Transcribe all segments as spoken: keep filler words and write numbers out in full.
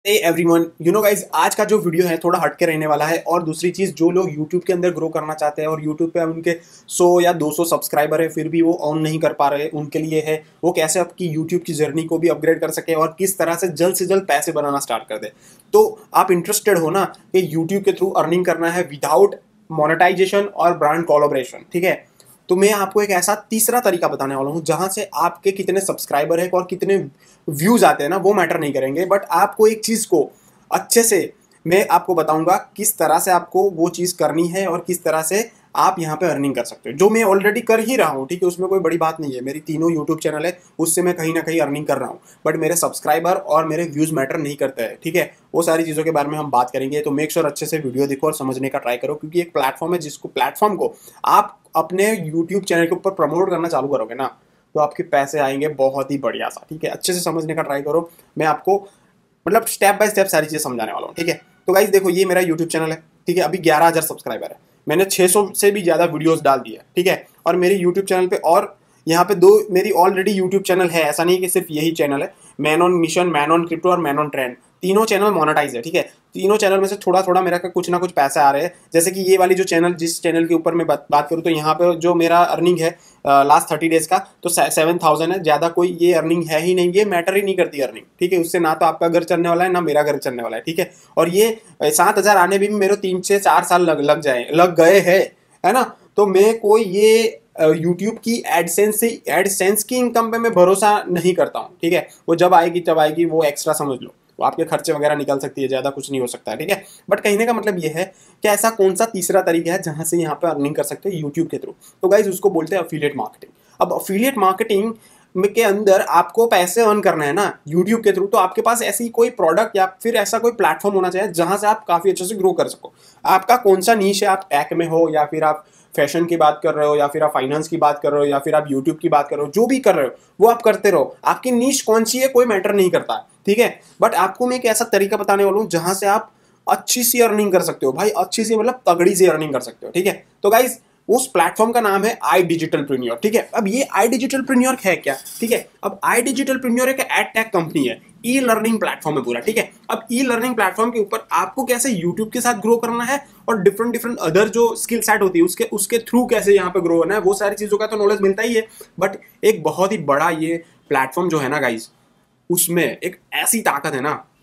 Hey everyone, you know guys, आज का जो वीडियो है थोड़ा हटके रहने वाला है। और दूसरी चीज़, जो लोग यूट्यूब के अंदर ग्रो करना चाहते हैं और यूट्यूब पे उनके सौ या दो सौ सब्सक्राइबर है फिर भी वो ऑन नहीं कर पा रहे, उनके लिए है वो कैसे आपकी यूट्यूब की जर्नी को भी अपग्रेड कर सके और किस तरह से जल्द से जल्द पैसे बनाना स्टार्ट कर दे। तो आप इंटरेस्टेड हो ना कि यूट्यूब के थ्रू अर्निंग करना है विदाउट मोनेटाइजेशन और ब्रांड कोलैबोरेशन, ठीक है? तो मैं आपको एक ऐसा तीसरा तरीका बताने वाला हूँ जहां से आपके कितने सब्सक्राइबर है और कितने व्यूज आते हैं ना, वो मैटर नहीं करेंगे। बट आपको एक चीज को अच्छे से मैं आपको बताऊंगा किस तरह से आपको वो चीज करनी है और किस तरह से आप यहाँ पे अर्निंग कर सकते हो, जो मैं ऑलरेडी कर ही रहा हूँ। ठीक है, उसमें कोई बड़ी बात नहीं है। मेरी तीनों यूट्यूब चैनल है, उससे मैं कहीं ना कहीं अर्निंग कर रहा हूँ। बट मेरे सब्सक्राइबर और मेरे व्यूज मैटर नहीं करते हैं। ठीक है, वो सारी चीज़ों के बारे में हम बात करेंगे। तो मेक श्योर अच्छे से वीडियो देखो और समझने का ट्राई करो, क्योंकि एक प्लेटफॉर्म है जिसको प्लेटफॉर्म को आप अपने यूट्यूब चैनल के ऊपर प्रमोट करना चालू करोगे ना, तो आपके पैसे आएंगे बहुत ही बढ़िया सा। ठीक है, अच्छे से समझने का ट्राई करो। मैं आपको मतलब स्टेप बाय स्टेप सारी चीज़ें समझाने वाला हूँ। ठीक है, तो गाइस देखो, ये मेरा यूट्यूब चैनल है। ठीक है, अभी ग्यारह हज़ार सब्सक्राइबर है। मैंने छह सौ से भी ज़्यादा वीडियोस डाल दिए। ठीक है, और मेरे यूट्यूब चैनल पे और यहाँ पे दो मेरी ऑलरेडी यूट्यूब चैनल है, ऐसा नहीं कि सिर्फ यही चैनल है। Man on mission, man on crypto और मैन ऑन ट्रेंड, तीनों चैनल मोनेटाइज है। ठीक है, तीनों चैनल में से थोड़ा थोड़ा मेरा का कुछ ना कुछ पैसे आ रहे हैं। जैसे कि ये वाली जो चैनल, जिस चैनल के ऊपर मैं बात, बात करूँ, तो यहाँ पे जो मेरा अर्निंग है लास्ट थर्टी डेज का, तो सेवन थाउजेंड है। ज़्यादा कोई ये अर्निंग है ही नहीं, ये मैटर ही नहीं करती अर्निंग। ठीक है, उससे ना तो आपका घर चलने वाला है ना मेरा घर चलने वाला है। ठीक है, और ये सात हज़ार आने में भी मेरे तीन से चार साल लग लग जाए लग गए हैं, है ना। तो मैं कोई ये यूट्यूब की एडसेंस से एडसेंस की इनकम पे मैं भरोसा नहीं करता हूँ। ठीक है, वो जब आएगी तब आएगी, वो एक्स्ट्रा समझ लो, वो आपके खर्चे वगैरह निकल सकती है, ज़्यादा कुछ नहीं हो सकता है। ठीक है, बट कहने का मतलब ये है कि ऐसा कौन सा तीसरा तरीका है जहाँ से यहाँ पे अर्निंग कर सकते हैं यूट्यूब के थ्रू। तो गाइज, उसको बोलते हैं अफिलिएट मार्केटिंग। अब अफिलिएट मार्केटिंग के अंदर आपको पैसे अर्न करना है ना यूट्यूब के थ्रू, तो आपके पास ऐसी कोई प्रोडक्ट या फिर ऐसा कोई प्लेटफॉर्म होना चाहिए जहां से आप काफ़ी अच्छे से ग्रो कर सको। आपका कौन सा नीश है, आप टेक में हो या फिर आप फैशन की बात कर रहे हो या फिर आप फाइनेंस की बात कर रहे हो या फिर आप यूट्यूब की बात कर रहे हो, जो भी कर रहे हो वो आप करते रहो। आपकी नीश कौन सी है कोई मैटर नहीं करता। ठीक है, बट आपको मैं एक ऐसा तरीका बताने वाला हूँ जहां से आप अच्छी सी अर्निंग कर सकते हो भाई, अच्छी सी मतलब तगड़ी सी अर्निंग कर सकते हो। ठीक है, तो गाइज, उस प्लेटफॉर्म का नाम है आई डिजिटल प्रीन्योर। ठीक है, अब ये आई डिजिटल प्रीन्योर है क्या? ठीक है, अब आई डिजिटल प्रीन्योर एक एड टेक कंपनी है, ई लर्निंग प्लेटफॉर्म है पूरा। ठीक है, अब ई लर्निंग प्लेटफॉर्म के ऊपर आपको कैसे यूट्यूब के साथ ग्रो करना है और डिफरेंट डिफरेंट अदर जो स्किल सेट होती है उसके उसके थ्रू कैसे यहाँ पे ग्रो होना है, वो सारी चीजों का तो नॉलेज मिलता ही है। बट एक बहुत ही बड़ा ये प्लेटफॉर्म जो है ना गाइज, उसमें एक ऐसी ताकत है ना,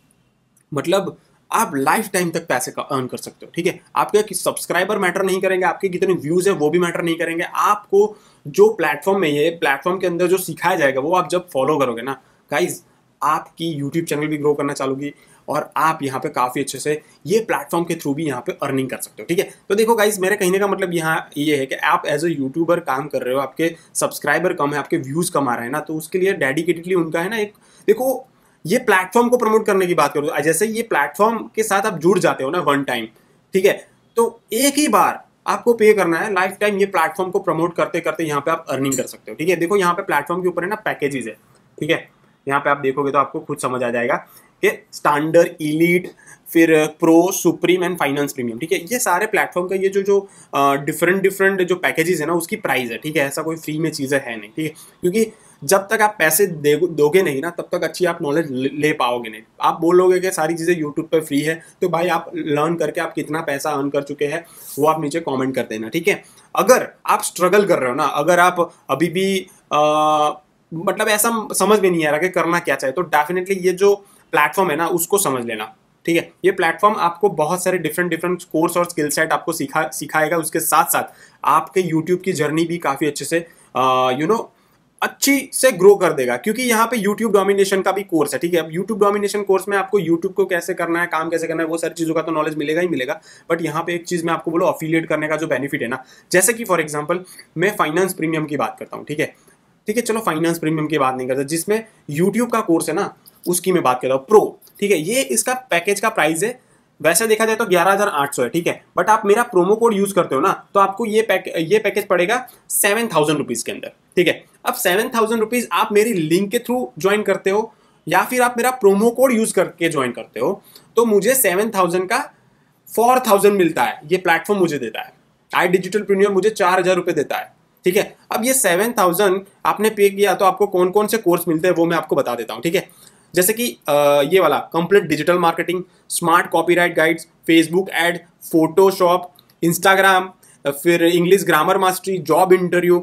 मतलब आप लाइफ टाइम तक पैसे का अर्न कर सकते हो। ठीक है, आपके सब्सक्राइबर मैटर नहीं करेंगे, आपके कितने व्यूज है वो भी मैटर नहीं करेंगे। आपको जो प्लेटफॉर्म में, ये प्लेटफॉर्म के अंदर जो सिखाया जाएगा वो आप जब फॉलो करोगे ना गाइज, आपकी यूट्यूब चैनल भी ग्रो करना चालू होगी और आप यहाँ पे काफ़ी अच्छे से ये प्लेटफॉर्म के थ्रू भी यहाँ पे अर्निंग कर सकते हो। ठीक है, तो देखो गाइज, मेरे कहने का मतलब यहाँ ये है कि आप एज अ यूट्यूबर काम कर रहे हो, आपके सब्सक्राइबर कम है, आपके व्यूज कम आ रहे हैं ना, तो उसके लिए डेडिकेटेडली उनका है ना एक, देखो, ये प्लेटफॉर्म को प्रमोट करने की बात करो, जैसे ये प्लेटफॉर्म के साथ आप जुड़ जाते हो ना वन टाइम, ठीक है, तो एक ही बार आपको पे करना है, लाइफ टाइम ये प्लेटफॉर्म को प्रमोट करते करते यहाँ पे आप अर्निंग कर सकते हो। ठीक है, देखो यहाँ पे प्लेटफॉर्म के ऊपर है ना पैकेजेस है। ठीक है, यहाँ पे आप देखोगे तो आपको खुद समझ आ जाएगा कि स्टैंडर्ड, इलीट, फिर pro, supreme and finance premium. ठीक है, ये सारे प्लेटफॉर्म का ये जो जो डिफरेंट डिफरेंट जो पैकेजेस है ना, उसकी प्राइस है। ठीक है, ऐसा कोई फ्री में चीज़ें है नहीं। ठीक है, क्योंकि जब तक आप पैसे दे दोगे नहीं ना, तब तक अच्छी आप नॉलेज ले पाओगे नहीं। आप बोलोगे कि सारी चीज़ें यूट्यूब पर फ्री है, तो भाई आप लर्न करके आप कितना पैसा अर्न कर चुके हैं वो आप नीचे कमेंट कर देना। ठीक है, अगर आप स्ट्रगल कर रहे हो ना, अगर आप अभी भी आ, मतलब ऐसा समझ में नहीं आ रहा कि करना क्या चाहिए, तो डेफिनेटली ये जो प्लेटफॉर्म है ना उसको समझ लेना। ठीक है, ये प्लेटफॉर्म आपको बहुत सारे डिफरेंट डिफरेंट कोर्स और स्किल सेट आपको सिखा सिखाएगा। उसके साथ साथ आपके यूट्यूब की जर्नी भी काफ़ी अच्छे से यू नो अच्छी से ग्रो कर देगा, क्योंकि यहाँ पे YouTube डोमिनेशन का भी कोर्स है। ठीक है, अब YouTube डोमिनेशन कोर्स में आपको YouTube को कैसे करना है, काम कैसे करना है, वो सारी चीज़ों का तो नॉलेज मिलेगा ही मिलेगा। बट यहाँ पे एक चीज़ मैं आपको बोलो, अफिलिएट करने का जो बेनिफिट है ना, जैसे कि फॉर एग्जांपल मैं फाइनेंस प्रीमियम की बात करता हूँ। ठीक है, ठीक है, चलो फाइनेंस प्रीमियम की बात नहीं करता, जिसमें यूट्यूब का कोर्स है ना उसकी मैं बात करता हूँ, प्रो। ठीक है, ये इसका पैकेज का प्राइस है, वैसे देखा जाए तो ग्यारह हज़ार आठ सौ है। ठीक है, बट आप मेरा प्रोमो कोड यूज करते हो ना, तो आपको ये पैक ये पैकेज पड़ेगा सेवन थाउजेंड रुपीज के अंदर। ठीक है, अब सेवन थाउजेंड रुपीज आप मेरी लिंक के थ्रू ज्वाइन करते हो या फिर आप मेरा प्रोमो कोड यूज करके ज्वाइन करते हो, तो मुझे सेवन थाउजेंड का फोर थाउजेंड मिलता है, ये प्लेटफॉर्म मुझे देता है। आई डिजिटल प्रीमियम मुझे चार हजार रुपये देता है। ठीक है, अब ये सेवन थाउजेंड आपने पे किया तो आपको कौन कौन से कोर्स मिलते हैं वो मैं आपको बता देता हूँ। ठीक है, जैसे कि आ, ये वाला complete digital marketing, smart copyright guides, Facebook ad, Photoshop, Instagram, फिर English grammar mastery, job interview,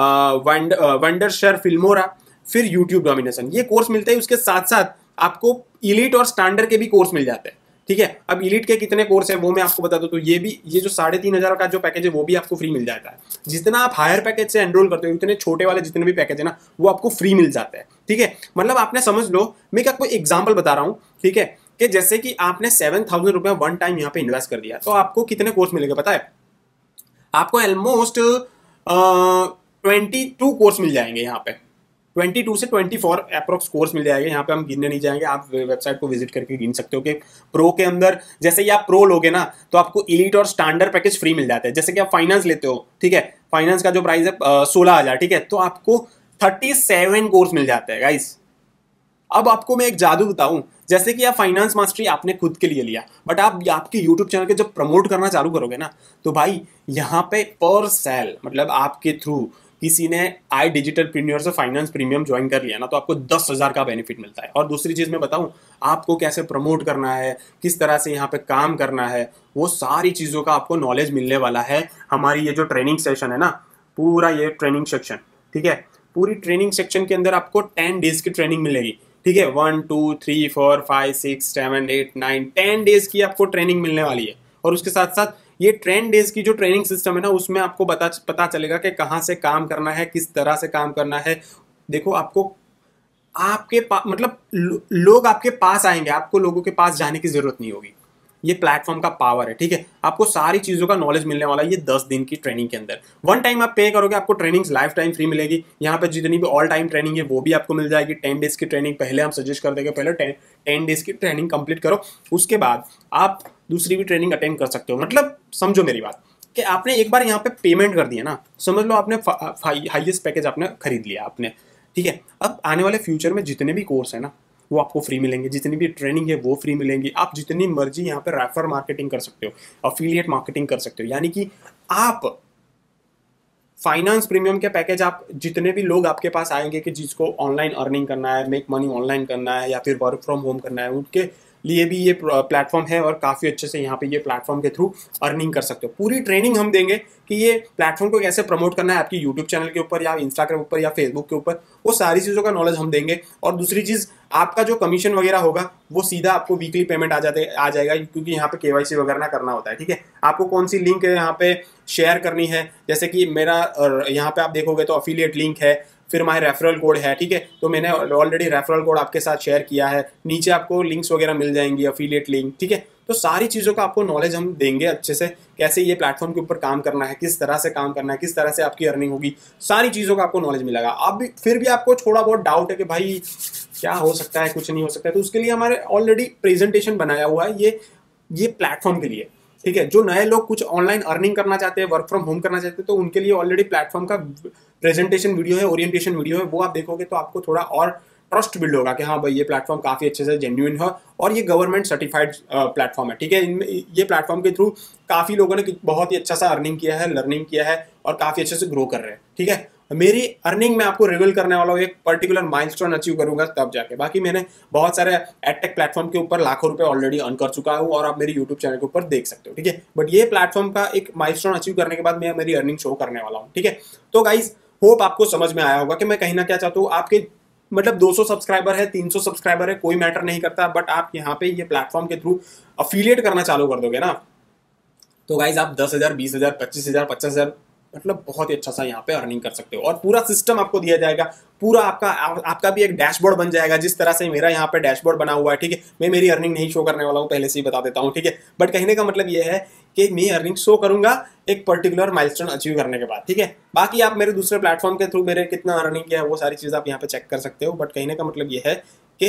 Wondershare Filmora, फिर यूट्यूब डोमिनेशन, ये कोर्स मिलते हैं। उसके साथ साथ आपको इलीट और स्टैंडर्ड के भी कोर्स मिल जाते हैं, ठीक है। अब इलीट के कितने कोर्स है वो मैं आपको बता दूं, तो ये भी ये जो साढ़े तीन हजार का जो पैकेज है वो भी आपको फ्री मिल जाता है। जितना आप हायर पैकेज से एनरोल करते हो, इतने छोटे वाले जितने भी पैकेज है ना, वो आपको फ्री मिल जाता है, ठीक है। मतलब आपने समझ लो, मैं आपको एग्जाम्पल बता रहा हूँ, ठीक है, कि जैसे कि आपने सेवन थाउजेंड रुपया वन टाइम यहाँ पे इन्वेस्ट कर दिया, तो आपको कितने कोर्स मिलेंगे पता है? आपको ऑलमोस्ट ट्वेंटी टू कोर्स मिल जाएंगे यहाँ पे, ट्वेंटी टू से ट्वेंटी फोर अप्रोक्स कोर्स मिल जाएंगे। यहाँ पे हम गिनने नहीं जाएंगे, आप वेबसाइट को विजिट करके गिन सकते हो कि प्रो के अंदर जैसे ही आप प्रो लोगे ना, तो आपको इलीट और स्टैंडर्ड पैकेज फ्री मिल जाता है। जैसे कि आप फाइनेंस लेते हो, ठीक है, फाइनेंस का जो प्राइस है सोलह हजार, ठीक है, तो आपको थर्टी सेवन कोर्स मिल जाता है गाइस। अब आपको मैं एक जादू बताऊं, जैसे कि आप फाइनेंस मास्टरी आपने खुद के लिए लिया, बट आप आपके यूट्यूब चैनल के जब प्रमोट करना चालू करोगे ना, तो भाई यहाँ पे पर सेल, मतलब आपके थ्रू किसी ने आई डिजिटल प्रीमियर से फाइनेंस प्रीमियम ज्वाइन कर लिया ना, तो आपको दस हजार का बेनिफिट मिलता है। और दूसरी चीज मैं बताऊं, आपको कैसे प्रमोट करना है, किस तरह से यहाँ पे काम करना है, वो सारी चीजों का आपको नॉलेज मिलने वाला है। हमारी ये जो ट्रेनिंग सेशन है ना, पूरा ये ट्रेनिंग सेक्शन, ठीक है, पूरी ट्रेनिंग सेक्शन के अंदर आपको टेन डेज की ट्रेनिंग मिलेगी, ठीक है। One two three four five six seven eight nine ten days की आपको ट्रेनिंग मिलने वाली है। और उसके साथ साथ ये टेन डेज की जो ट्रेनिंग सिस्टम है ना, उसमें आपको पता पता चलेगा कि कहाँ से काम करना है, किस तरह से काम करना है। देखो, आपको आपके पास मतलब लो, लोग आपके पास आएंगे, आपको लोगों के पास जाने की जरूरत नहीं होगी। ये प्लेटफॉर्म का पावर है, ठीक है। आपको सारी चीजों का नॉलेज मिलने वाला है ये दस दिन की ट्रेनिंग के अंदर। वन टाइम आप पे करोगे, आपको ट्रेनिंग लाइफ टाइम फ्री मिलेगी। यहाँ पे जितनी भी ऑल टाइम ट्रेनिंग है वो भी आपको मिल जाएगी। टेन डेज की ट्रेनिंग पहले हम सजेस्ट कर देंगे, पहले टेन टेन डेज की ट्रेनिंग कंप्लीट करो, उसके बाद आप दूसरी भी ट्रेनिंग अटेंड कर सकते हो। मतलब समझो मेरी बात कि आपने एक बार यहाँ पे पेमेंट कर दिया ना, समझ लो आपने हाईएस्ट पैकेज आपने खरीद लिया आपने, ठीक है। अब आने वाले फ्यूचर में जितने भी कोर्स है ना, वो आपको फ्री मिलेंगे, जितनी भी ट्रेनिंग है वो फ्री मिलेंगी। आप जितनी मर्जी यहाँ पे रेफर मार्केटिंग कर सकते हो, अफिलिएट मार्केटिंग कर सकते हो। यानी कि आप फाइनेंस प्रीमियम के पैकेज, आप जितने भी लोग आपके पास आएंगे कि जिसको ऑनलाइन अर्निंग करना है, मेक मनी ऑनलाइन करना है, या फिर वर्क फ्रॉम होम करना है, उनके लिए भी ये प्लेटफॉर्म है। और काफ़ी अच्छे से यहाँ पे ये प्लेटफॉर्म के थ्रू अर्निंग कर सकते हो। पूरी ट्रेनिंग हम देंगे कि ये प्लेटफॉर्म को कैसे प्रमोट करना है आपकी यूट्यूब चैनल के ऊपर, या इंस्टाग्राम के ऊपर, या फेसबुक के ऊपर, वो सारी चीज़ों का नॉलेज हम देंगे। और दूसरी चीज़, आपका जो कमीशन वगैरह होगा वो सीधा आपको वीकली पेमेंट आ जाते आ जाएगा, क्योंकि यहाँ पे केवाईसी वगैरह ना करना होता है, ठीक है। आपको कौन सी लिंक यहाँ पे शेयर करनी है, जैसे कि मेरा यहाँ पे आप देखोगे तो अफिलिएट लिंक है, फिर माय रेफरल कोड है, ठीक है। तो मैंने ऑलरेडी रेफरल कोड आपके साथ शेयर किया है, नीचे आपको लिंक्स वगैरह मिल जाएंगी, अफिलिएट लिंक, ठीक है। तो सारी चीज़ों का आपको नॉलेज हम देंगे अच्छे से, कैसे ये प्लेटफॉर्म के ऊपर काम करना है, किस तरह से काम करना है, किस तरह से आपकी अर्निंग होगी, सारी चीज़ों का आपको नॉलेज मिलेगा। अब भी फिर भी आपको थोड़ा बहुत डाउट है कि भाई क्या हो सकता है, कुछ नहीं हो सकता है, तो उसके लिए हमारे ऑलरेडी प्रेजेंटेशन बनाया हुआ है ये ये प्लेटफॉर्म के लिए, ठीक है। जो नए लोग कुछ ऑनलाइन अर्निंग करना चाहते हैं, वर्क फ्रॉम होम करना चाहते हैं, तो उनके लिए ऑलरेडी प्लेटफॉर्म का प्रेजेंटेशन वीडियो है, ओरिएंटेशन वीडियो है, वो आप देखोगे तो आपको थोड़ा और ट्रस्ट बिल्ड होगा कि हाँ भाई ये प्लेटफॉर्म काफ़ी अच्छे से जेन्युइन है और ये गवर्नमेंट सर्टिफाइड प्लेटफॉर्म है, ठीक है। इनमें ये प्लेटफॉर्म के थ्रू काफ़ी लोगों ने बहुत ही अच्छा सा अर्निंग किया है, लर्निंग किया है और काफ़ी अच्छे से ग्रो कर रहे हैं, ठीक है। मेरी अर्निंग में आपको रिवील करने वाला हूँ, एक पर्टिकुलर माइलस्टोन अचीव करूंगा तब जाके। बाकी मैंने बहुत सारे एडटेक प्लेटफॉर्म के ऊपर लाखों रुपए ऑलरेडी अर्न कर चुका हूँ और आप मेरी यूट्यूब चैनल के ऊपर देख सकते हो, ठीक है। बट ये प्लेटफॉर्म का एक माइलस्टोन अचीव करने के बाद मैं मेरी अर्निंग शो करने वाला हूँ, ठीक है। तो गाइज होप आपको समझ में आया होगा कि मैं कहीं ना क्या चाहता हूँ। आपके मतलब दो सौ सब्सक्राइबर है, तीन सौ सब्सक्राइबर है, कोई मैटर नहीं करता, बट आप यहाँ पे ये प्लेटफॉर्म के थ्रू अफिलिएट करना चालू कर दोगे ना, तो गाइज आप दस हजार बीस हजार पच्चीस हजार पचास हजार मतलब बहुत ही अच्छा सा यहाँ पे अर्निंग कर सकते हो। और पूरा सिस्टम आपको दिया जाएगा, पूरा आपका आपका भी एक डैशबोर्ड बन जाएगा, जिस तरह से मेरा यहाँ पे डैशबोर्ड बना हुआ है, ठीक है। मैं मेरी अर्निंग नहीं शो करने वाला हूँ, पहले से ही बता देता हूँ, ठीक है। बट कहने का मतलब ये है कि मैं अर्निंग शो करूंगा एक पर्टिकुलर माइलस्टोन अचीव करने के बाद, ठीक है। बाकी आप मेरे दूसरे प्लेटफॉर्म के थ्रू मेरे कितना अर्निंग किया है वो सारी चीज़ आप यहाँ पे चेक कर सकते हो। बट कहने का मतलब ये है कि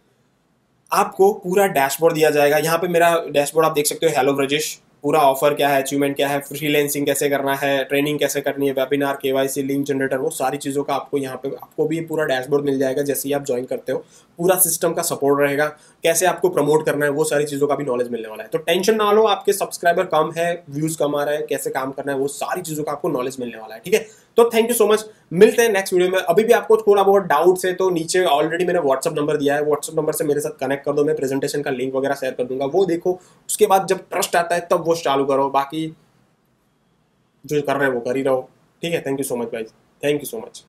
आपको पूरा डैशबोर्ड दिया जाएगा। यहाँ पे मेरा डैशबोर्ड आप देख सकते हो, हेलो ब्रजेश, पूरा ऑफर क्या है, अचीवमेंट क्या है, फ्रीलांसिंग कैसे करना है, ट्रेनिंग कैसे करनी है, वेबिनार, केवाईसी, लिंक जनरेटर, वो सारी चीज़ों का आपको यहाँ पे आपको भी पूरा डैशबोर्ड मिल जाएगा जैसे ही आप ज्वाइन करते हो। पूरा सिस्टम का सपोर्ट रहेगा, कैसे आपको प्रमोट करना है वो सारी चीज़ों का भी नॉलेज मिलने वाला है। तो टेंशन ना लो, आपके सब्सक्राइबर कम है, व्यूज़ कम आ रहा है, कैसे काम करना है वो सारी चीज़ों का आपको नॉलेज मिलने वाला है, ठीक है। तो थैंक यू सो मच, मिलते हैं नेक्स्ट वीडियो में। अभी भी आपको थोड़ा बहुत डाउट्स है तो नीचे ऑलरेडी मैंने व्हाट्सअप नंबर दिया है, व्हाट्सअप नंबर से मेरे साथ कनेक्ट कर दो, मैं प्रेजेंटेशन का लिंक वगैरह शेयर कर दूंगा, वो देखो। उसके बाद जब ट्रस्ट आता है तब वो चालू करो, बाकी जो कर रहे हो वो कर ही रहो। ठीक है, thank you so much guys, thank you so much.